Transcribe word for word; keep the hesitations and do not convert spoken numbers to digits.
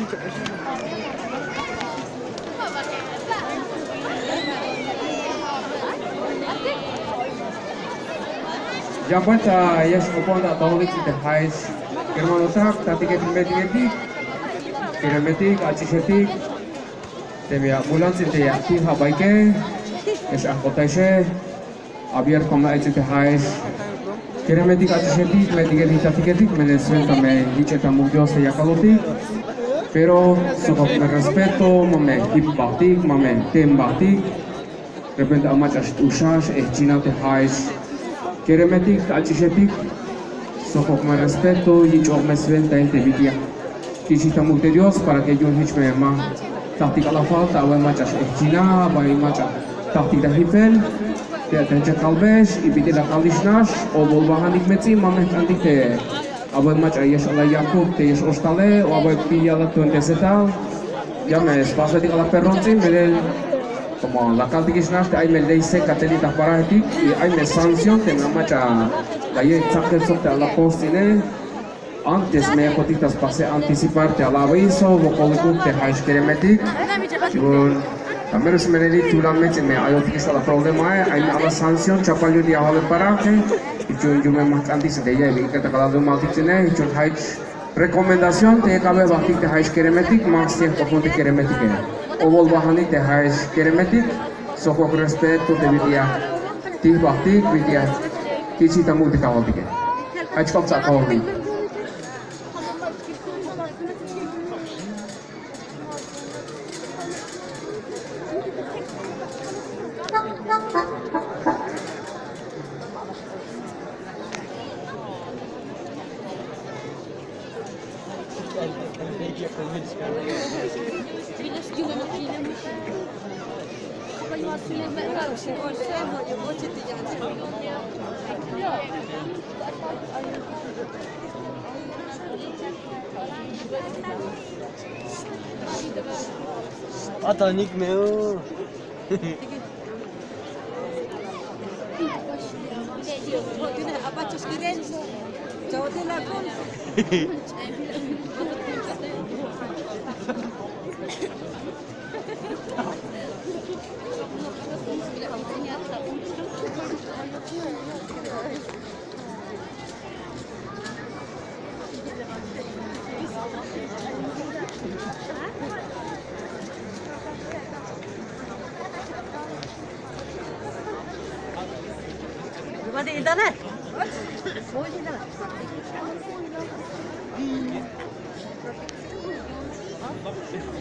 Ya cuenta, ya se compone a todos los que hayas que no lo sabe, tanto que te metí aquí, que te metí, que te metí, te voy a ambulancia te ya aquí a bike, es a cotaje, abierto como el que hayas, que te metí, que te metí, me diga que te metí, me necesito me dice que muy Dios te ya caloti, pero supongo que respeto, mame hip batik, mame tem batik, de repente a más usas, es china te hayas. Keremetik, alchichetik, soco con respeto y yo me siento en tevidia. Quisiera mucho Dios para que yo hiç me ma táctica la falta, o más china, o más táctica hifel, te atenche kalbesh, y pide la kalishnash, o volvahan ikmetsi, mamet antite, o más yes ala Yakub, te yes ostale, o a pilla la tuente setal, ya me espacio de la perronzi, me como la caltiquisnas hay me dice catalita para ti y hay me sanción que no macha la yo exacto sobre la postine antes me cotitas pase anticiparte a la aviso o coloco te has keremetik yo también es me di turamente me hay otro la problema hay la sanción chapallo de ahora para que yo yo me más antes de ella y que te cada dos más tiene yo hay recomendación te cabe batir te has keremetik más tiempo con te keremetik o volvahani te has keremetik, soco respeto de vidia, ti bakti vidia, kici tamu di kawal tiga. Aja kau tak kawal ni. Ata nik meu. Apa cus keren? Jauh di lakon. Coba di internet. Mau di internet. Apa?